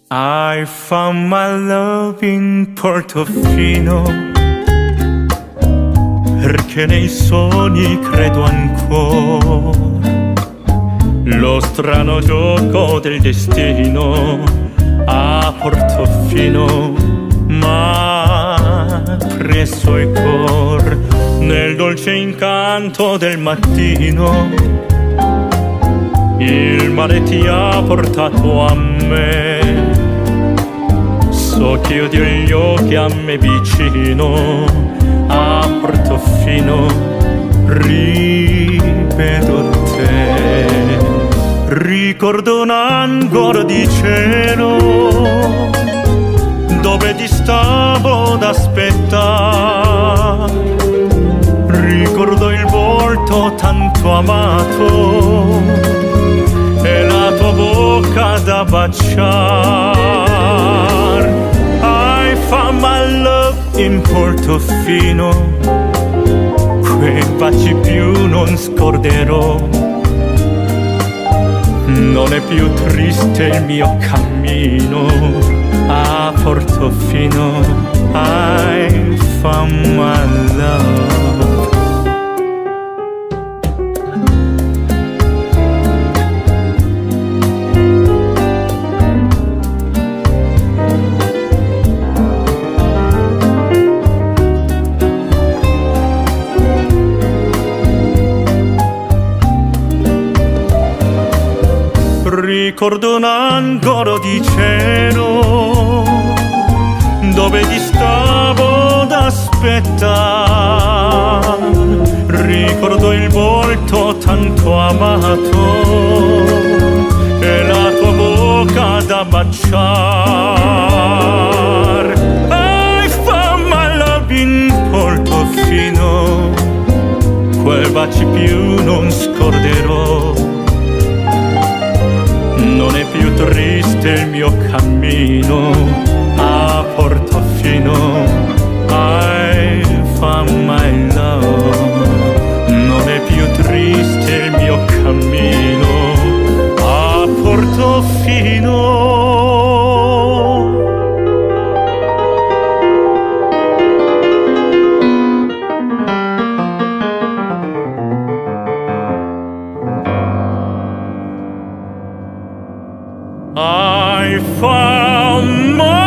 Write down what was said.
I found my love in Portofino, perché nei sogni credo ancora. Lo strano gioco del destino a Portofino m'ha preso il cor. Nel dolce incanto del mattino il mare ti ha portato a me. So chiudi gli occhi a me vicino a Portofino, rivedo te. Ricordo un angolo di cielo dove ti stavo ad aspettare. Ricordo il volto tanto amato e la tua bocca da baciar. I found my love in Portofino, quei baci più non scorderò. Non è più triste il mio cammino a Portofino. I found my love. Ricordo un angolo di cielo dove ti stavo ad aspettare. Ricordo il volto tanto amato e la tua bocca da baciar. I found my love in Portofino, quei baci più non scorderò. Non è più triste il mio cammino a Portofino. I found my love. Non è più triste il mio cammino a Portofino. I found my